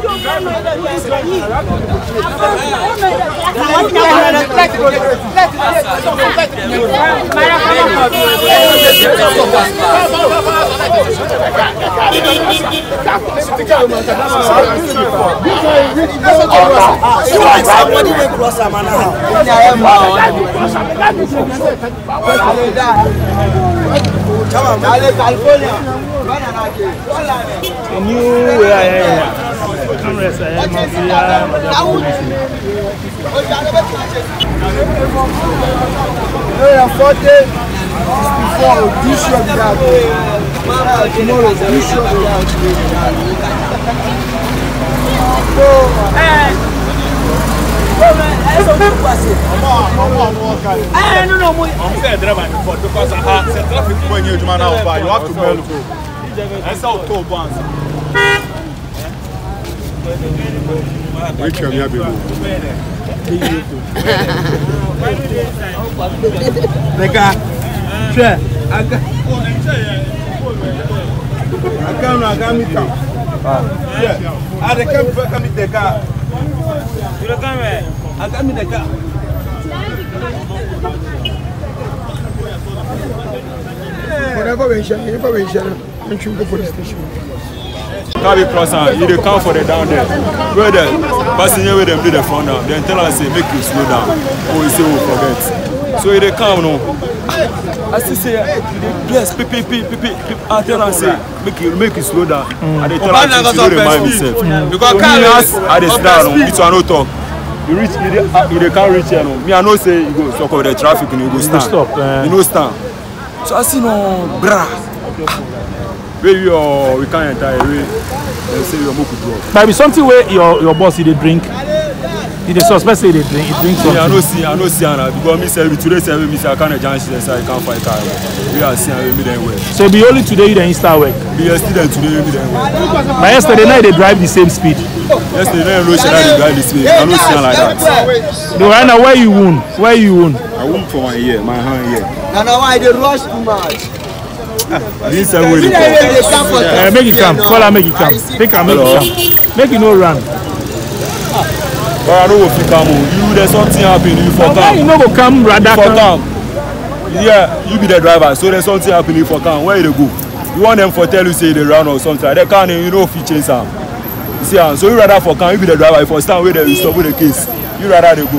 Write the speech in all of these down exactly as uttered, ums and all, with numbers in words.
Somebody will cross a man now. Come on, California. A new way I am. Cameras, I am forty before this show be out. Tomorrow this show be out. So, eh. I don't know. I'm saying driver before because I have traffic when you man out by you have to mail go. I saw two ones. Which one you have been? Nega, share. Aga. Aga no aga mi kam. Yeah. I dey come before come the car. You don't come here. I come in the car. Whatever we share, whatever we share, I'm sure the police station. Carry crosser, you dey come for the down there. Where the passenger with them do the front down. Then tell us say make you slow down. Or we say we forget. So they come no. I still say bless pipi pipi pipi. I tell us say make you make you slow down. And they tell us to remind myself. Because cars I dey down. This one no talk. You reach you dey you dey can't reach here no. Me I know say you go stop the traffic and you go stand. Stop. You no stand. So I see no bra. Maybe or we can't enter away. They say you moku drop. Maybe something where your your boss he dey drink. He dey suspect say he dey drink. He drink something. Yeah, I know see I know see Anna because me say today say me say I can't jam she say I can't find car. We are seeing me then well. So be only today you dey start work. Be yesterday today me then well. But yesterday night they drive the same speed. Yesterday night no she dey drive the speed. I know see like that. No, right now where you wound? Where you wound? I wound for my ear, my hand here. And now I dey rush too much. This is where they come. Uh, make it come. Call her, make it come. Make her, make it come. Make it no run. But I don't know if you come. You there's something happening. You for come. You know go come rather for come. Yeah, you be the driver. So there's something happening for come. Where they go? You want them for tell you say they run or something. They can't. You know if you change them. See, so you rather for come. You be the driver. If you stand where they you stop with the case. You rather they go.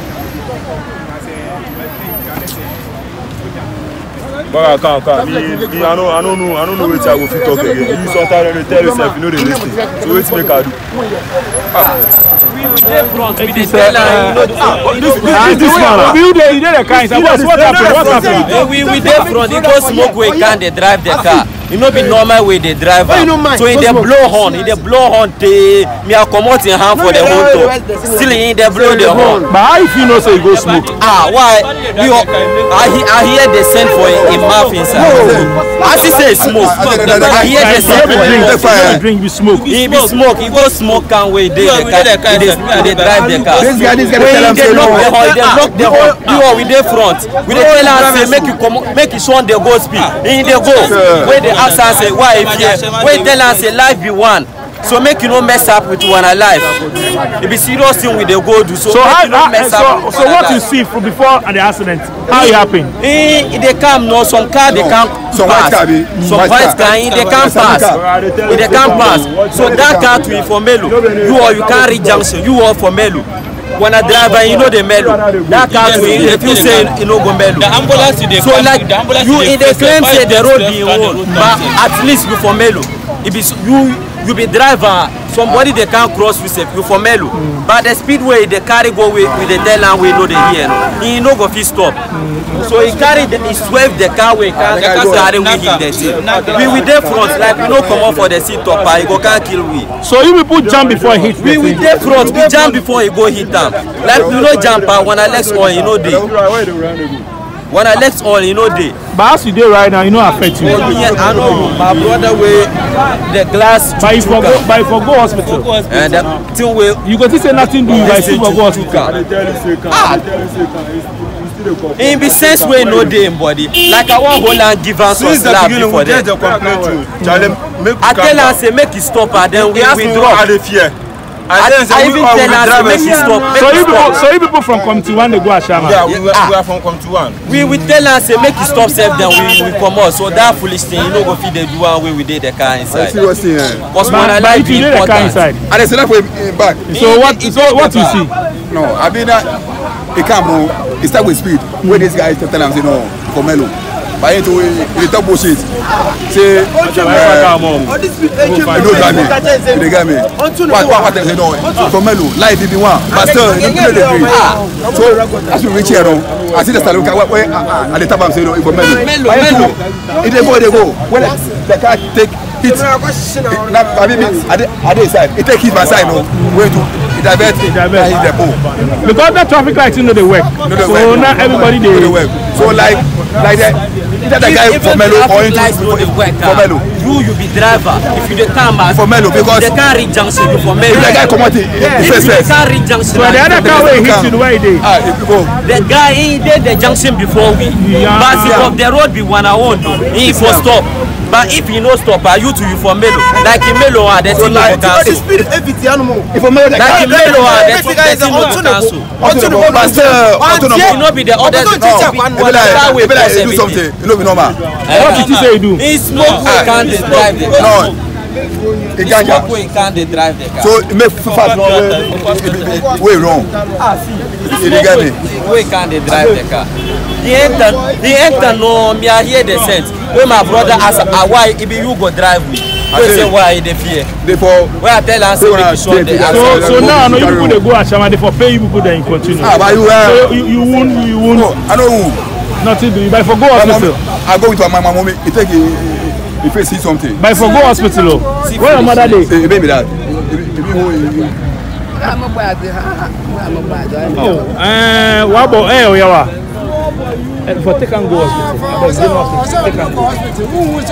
But I can't, can't. Me, me, I, know, I don't know, I don't know what I will fit talk again. You sometimes they tell yourself, you know they listen. So what make I do? Ah. We will dey front, we dey tell her, you know, this this this man. We dey, dey the kind. What happened? What happened? We we dey front. He go smoke way, can they drive the car? You know, be normal way they drive. So in the blow horn, in the blow horn, they me are come out in hand for the whole top. Still in the blow the horn. But how if you know say you go smoke? Ah, why? You, I I hear they send for him mouth inside. As he say smoke, I hear they send for him. Drink be smoke. He be smoke. He go smoke can wait. They they drive the car. This guy, this guy tell him say no. They lock the horn. You are with the front. We dey tell am say make you come, make you show the go speed. In the go where they ask and say why if here wait tell us say life be one, so make you no mess up with one alive. It be serious thing with the go do, so, so make how, you no mess so, up so, so what alive. You see from before and the accident how it happen? Eh, they come no some car they can't some pass car, some white car in they can't pass they can't pass so that car to for Melu you or you can't reach junction you or for Melu. When I drive and you know the Melu, that car to if you say you know go Melu. The ambulance they so like you in the claim say the road be own, but at least you for Melu. It be you you be driver, somebody they can't cross with you for Melu. Mm. But the speedway they carry go with with the tail and we know the here. No? He no go fit stop. Mm. So he carry the he swerve the car we can't carry with him there. We with the front like we no come up for the seat top, he go can't kill we. So you people jump before he hit. We with the front, we jump before he go hit them. Like we no jump and when I legs on you know they. When I left all, you know, they. But as you do right now, you know, affect you. Oh, yeah, I know. My brother, way the glass. But if you go, but if you go hospital, and that thing will. You go to say nothing do. But if you go hospital, ah. In the sense way, no day in body. Like I want hold and give us some slap before that. I tell her say make it stop, and then we we drop. I, I even tell us to make it stop. So you people, so you people from Committee One they go Ashama. Yeah, we were, we are from Committee One. We we tell us say make it stop self then we we come out. So that foolish thing, you know, go feed the do one way we did the car inside. Serious thing. Because when I like the car inside. And they say that way back. So what? So what you see? No, I mean that it can't bro. It start with speed. Where this guy tell them say no, for Melo. But into the top bullshit. Say, uh, you know Grammy, the Grammy. What what what they say no? For Melo, life if you want, but still you play the free. So as we reach here, I see the style. Where at the top I'm saying no, for Melo. Melo, it they go, they go. When the car take hit, I mean, at the side, it take hit my side no. Where to? It divert, it divert, hit the pole. Because the traffic lights you know they work. So now everybody they work. So like like that. That the guy for Melo or into for Melo. You you be driver. If you the time for Melo because the car reach junction for Melo. The guy come out the first first. The car reach junction. So the other car will hit you the way they. Ah, if you go. The guy he did the junction before we. But if the road be one I want to. He for stop. But if he no stop, are you to you for Melo? Like in Melo are the thing for cancel. If for Melo like in Melo are the thing for cancel. Onto the master, onto the. You know be the other one one way do something. You know be normal. What did you say you do? He smoke we can't drive the car. No. He smoke we can't drive the car. So it make fast wrong way wrong. Ah see. You get me? We can't drive the car. The enter, the enter no me I hear the sense. When my brother ask ah why if you go drive me. I say why they fear. They for where I tell us so so so now no you people they go Ashama they for pay you people then continue. Ah but you so you you won't you won't. No, I know who. Nothing do you buy for go hospital. I go with my mom mommy. It take a if you see something. Buy for go hospital. Where your mother dey? Eh baby that. Oh, eh what about eh oyawa. For take and go hospital. Take and go hospital.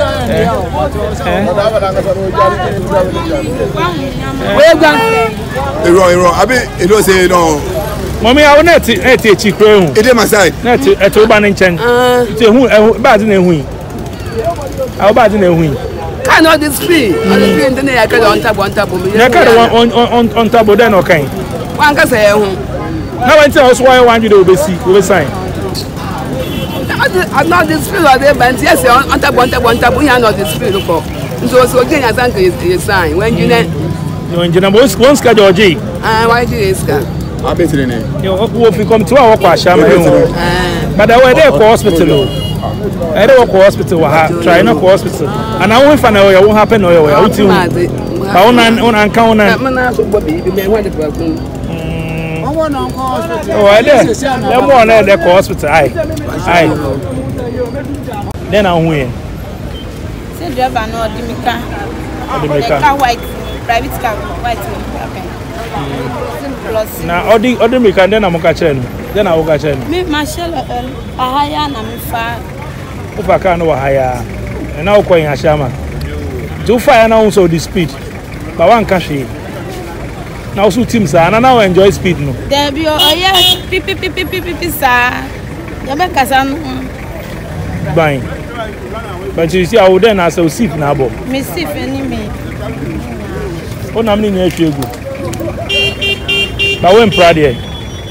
Where you wrong, you wrong. I mean, you don't say no. Mommy, I will not take a chick room. It is my side. Not a two banning chain. It's a who bad in a wing. How bad in a wing? Cannot this free. On the free, then I can on top on top of me. I can't on on on top of them, okay. One can say, now I tell us why I want you to be see, we sign. I'm not this free or there, but yes, on top on top on top, we are not this free. So, so again, I think it's a sign. When you know, you engineer, one schedule G. Ah, why do you scan? I bet you know. You will come to our Ashama. But I were there for hospital. I don't work for hospital. Try not for hospital. And I won't find out what happen or what you I want to encounter. Oh, I did. Let me on there for hospital. Aye. Aye. Then I win. Say driver no Dimika. Dimika. Car white. Private car white. Plus. Now, all the other Dimika then I'm catch them. Then I will catch them. Me Marshall Ahaya na me fa. If I can't know higher. And now going Ashama. Too far now also the speed. But one cash now so teams are and now enjoy speed no. There be oh yeah pi pi pi pi pi pi sa. Ya be kasa no. Bang. But you see I would then as a sip na bo. Me sip any me. O na me ni ehwe egu. But when proud here.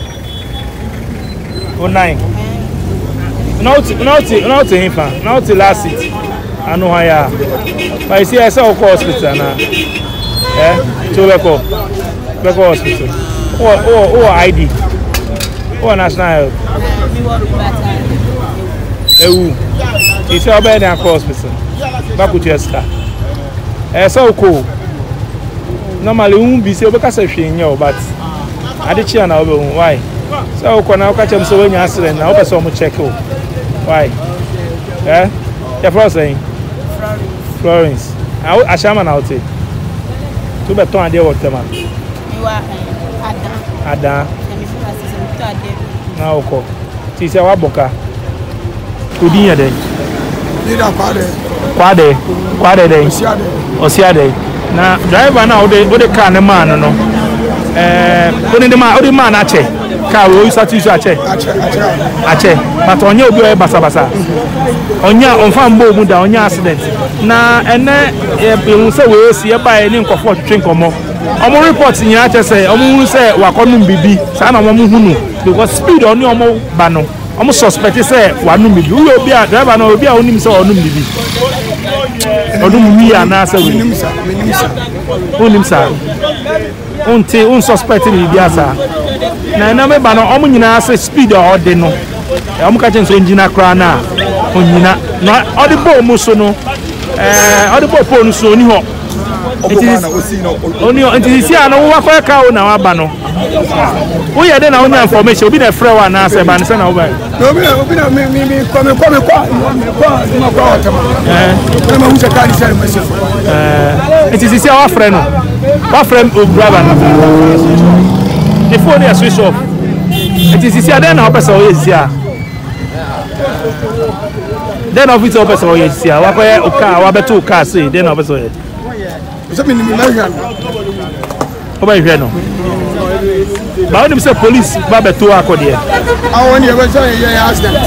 O nine. Not not not him fa. Not last seat. I know how ya. But you see I saw hospital na. Eh? So we go. We go hospital. Oh oh oh I D. Oh national health. Ewu. It's your bed and hospital. Back to your star. Eh so cool. Normally we won't be say we can say hwe but I dey cheer na we why? So we na we catch am so when you accident na we person mo check o. Why? Eh? Your first saying? Florence. Florence. I Ashama na hotel. To be ton ade water man. You are Adam. Adam. Me feel as if to ade. Na oko. Ti se wa boka. Kudi ya dey. Leader kwade. Kwade. Kwade dey. Osiade. Osiade. Na driver na o dey o dey car ne man no. Eh, o dey man o dey man ache. Car we use to use ache. Ache ache. Ache. But onye obi o basa basa. Onya onfa mbo mu da onya accident. Na ene e bi hu se we si e ba e ni nkofo twetwe nkomo. ọmọ report nyina che say ọmọ hu say wakonum bibi sa na ọmọ hu no because speed oni ọmọ ba no ọmọ suspect say wanum bibi wo obi a driver na obi a onim say onum bibi onum wi ana say we onim sa onim sa onti on suspect bibi asa na na me ba no ọmọ nyina say speed o de no ọmọ ka chen so engine kra na onyina na odi bo mu so no eh odi bo po no so oni ho oni nti si ana wo akwa ka o na wa ba no wo ye de na onya information obi na frɛ wa na se ba ne se na wo ba obi na obi na me me me come come kwa kwa ma kwa otama eh ma hu se ka di share message eh nti si wa frɛ no wa frɛ o driver no the phone is switch off nti si ada na opesa o ye si a then of it opesa o ye si a wa kwa o car wa beto o car say then opesa o ye so me ni me hwa no o ba hwa no ba oni say police ba beto akode e awon ni e ba say ye accident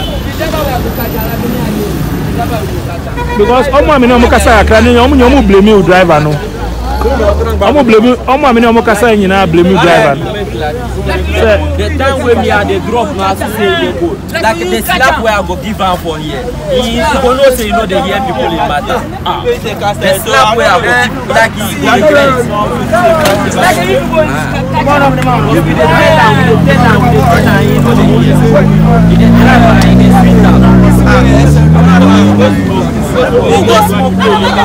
because omo ami no mo kasa akra ni omo nyomo blame o driver no omo blame omo ami no mo kasa nyina blame driver no the time when me and the drop now say they go like the slap where I go give am for here he go know say you know they hear people in matter ah the slap where I go like he go regret like one of them you be the tell am we dey tell am we dey tell am he know they hear he dey drive and he dey spit am he go smoke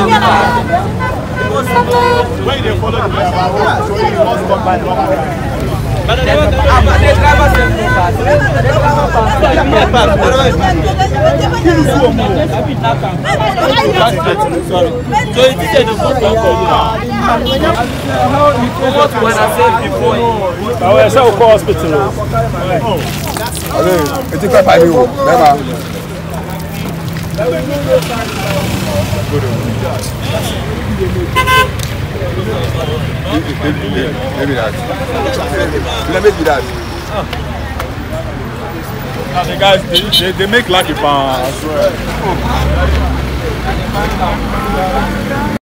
when they follow the driver so he must come by the driver. But the driver said so it is the first one when I said before I was so call hospital okay it take five you never maybe that. Maybe that. Now the guys, they, they, they make lucky pan as well.